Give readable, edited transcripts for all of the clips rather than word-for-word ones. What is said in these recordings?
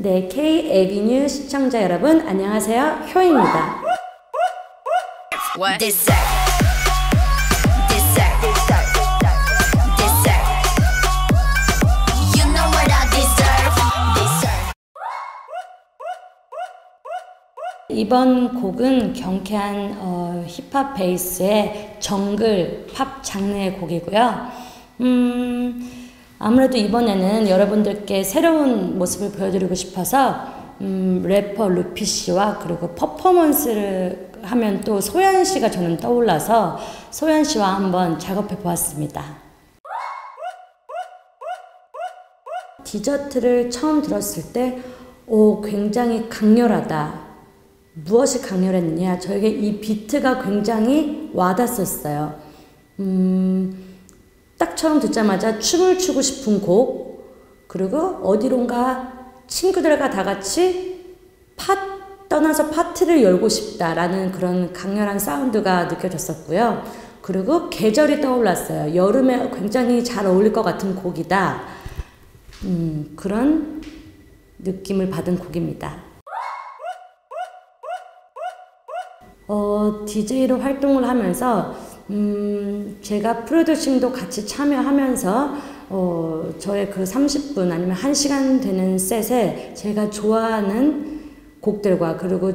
네, K-에비뉴 시청자 여러분 안녕하세요. 효입니다. 이번 곡은 경쾌한 힙합 베이스의 정글 팝 장르의 곡이고요. 아무래도 이번에는 여러분들께 새로운 모습을 보여드리고 싶어서 래퍼 루피 씨와 그리고 퍼포먼스를 하면 또 소연 씨가 저는 떠올라서 소연 씨와 한번 작업해 보았습니다. 디저트를 처음 들었을 때 굉장히 강렬하다. 무엇이 강렬했느냐? 저에게 이 비트가 굉장히 와닿았어요. 딱 처음 듣자마자 춤을 추고 싶은 곡, 그리고 어디론가 친구들과 다 같이 떠나서 파티를 열고 싶다라는 그런 강렬한 사운드가 느껴졌었고요. 그리고 계절이 떠올랐어요. 여름에 굉장히 잘 어울릴 것 같은 곡이다. 그런 느낌을 받은 곡입니다. DJ로 활동을 하면서 제가 프로듀싱도 같이 참여하면서 저의 그 30분 아니면 1시간 되는 셋에 제가 좋아하는 곡들과 그리고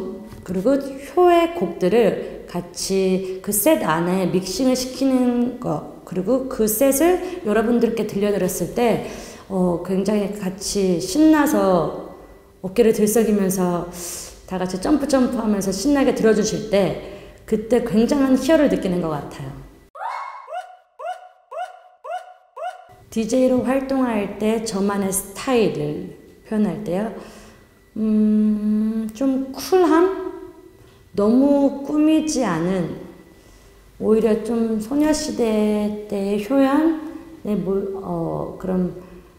효의 곡들을 같이 그 셋 안에 믹싱을 시키는 거, 그리고 그 셋을 여러분들께 들려드렸을 때 굉장히 같이 신나서 어깨를 들썩이면서 다 같이 점프 하면서 신나게 들어주실 때 그때 굉장한 희열을 느끼는 것 같아요. DJ로 활동할 때 저만의 스타일을 표현할 때요. 좀 쿨함? 너무 꾸미지 않은, 오히려 좀 소녀시대 때의 효연의 그런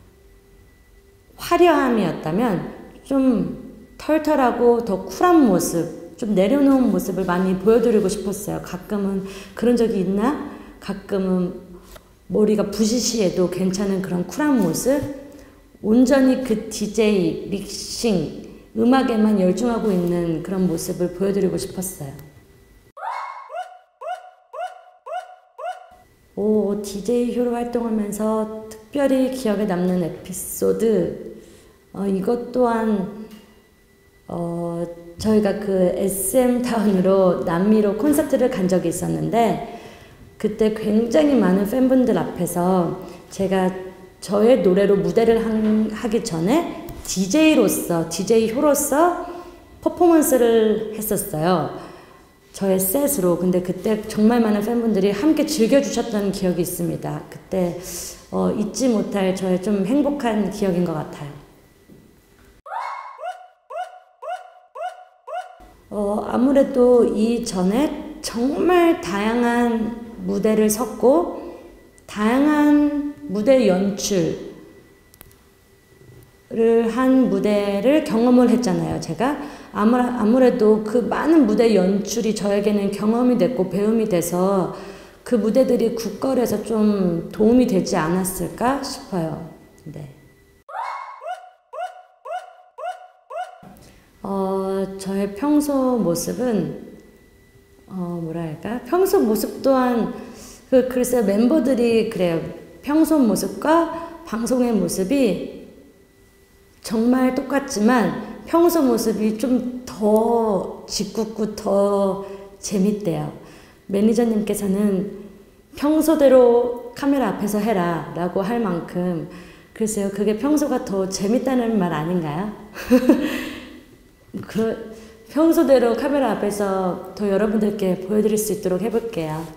화려함이었다면 좀 털털하고 더 쿨한 모습, 좀 내려놓은 모습을 많이 보여드리고 싶었어요. 가끔은 그런 적이 있나? 가끔은 머리가 부시시해도 괜찮은 그런 쿨한 모습, 온전히 그 DJ, 믹싱, 음악에만 열중하고 있는 그런 모습을 보여드리고 싶었어요. DJ 효로 활동하면서 특별히 기억에 남는 에피소드, 이것 또한 저희가 그 SM타운으로 남미로 콘서트를 간 적이 있었는데 그때 굉장히 많은 팬분들 앞에서 제가 저의 노래로 무대를 하기 전에 DJ 효로서 퍼포먼스를 했었어요. 저의 셋으로. 근데 그때 정말 많은 팬분들이 함께 즐겨주셨던 기억이 있습니다. 그때 잊지 못할 저의 좀 행복한 기억인 것 같아요. 아무래도 이전에 정말 다양한 무대를 섰고 다양한 무대 연출을 한 무대를 경험을 했잖아요. 제가 아무래도 그 많은 무대 연출이 저에게는 경험이 됐고 배움이 돼서 그 무대들이 국걸에서 좀 도움이 되지 않았을까 싶어요. 네. 저의 평소 모습은 평소 모습 또한 글쎄요, 멤버들이 그래요. 평소 모습과 방송의 모습이 정말 똑같지만 평소 모습이 좀 더 짓궂고 더 재밌대요. 매니저님께서는 평소대로 카메라 앞에서 해라 라고 할 만큼, 글쎄요, 그게 평소가 더 재밌다는 말 아닌가요? 평소대로 카메라 앞에서 더 여러분들께 보여드릴 수 있도록 해볼게요.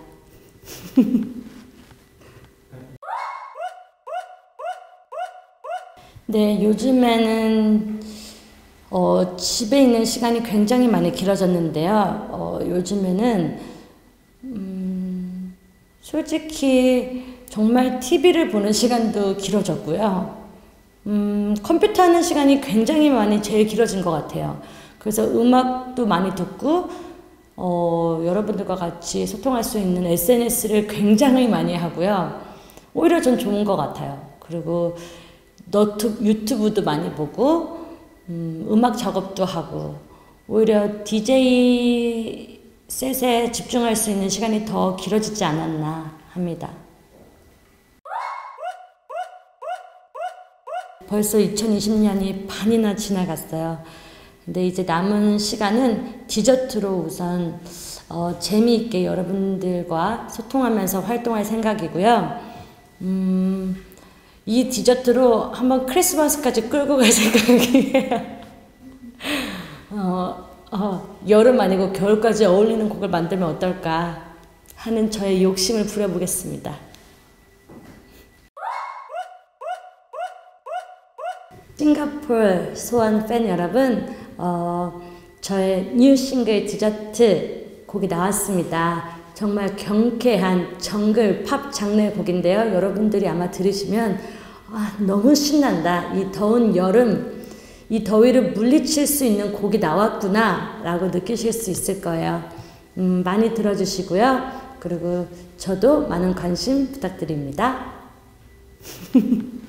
네, 요즘에는 집에 있는 시간이 굉장히 많이 길어졌는데요. 요즘에는 솔직히 정말 TV를 보는 시간도 길어졌고요. 컴퓨터 하는 시간이 굉장히 많이 제일 길어진 것 같아요. 그래서 음악도 많이 듣고 여러분들과 같이 소통할 수 있는 SNS를 굉장히 많이 하고요. 오히려 전 좋은 것 같아요. 그리고 유튜브도 많이 보고 음악 작업도 하고 오히려 DJ 셋에 집중할 수 있는 시간이 더 길어지지 않았나 합니다. 벌써 2020년이 반이나 지나갔어요. 근데 이제 남은 시간은 디저트로 우선 재미있게 여러분들과 소통하면서 활동할 생각이고요. 이 디저트로 한번 크리스마스까지 끌고 갈 생각이에요. 여름 아니고 겨울까지 어울리는 곡을 만들면 어떨까 하는 저의 욕심을 부려보겠습니다. 싱가포르 소원 팬 여러분, 저의 뉴 싱글 디저트 곡이 나왔습니다. 정말 경쾌한 정글 팝 장르의 곡인데요. 여러분들이 아마 들으시면 너무 신난다. 이 더운 여름, 이 더위를 물리칠 수 있는 곡이 나왔구나 라고 느끼실 수 있을 거예요. 많이 들어주시고요. 그리고 저도 많은 관심 부탁드립니다.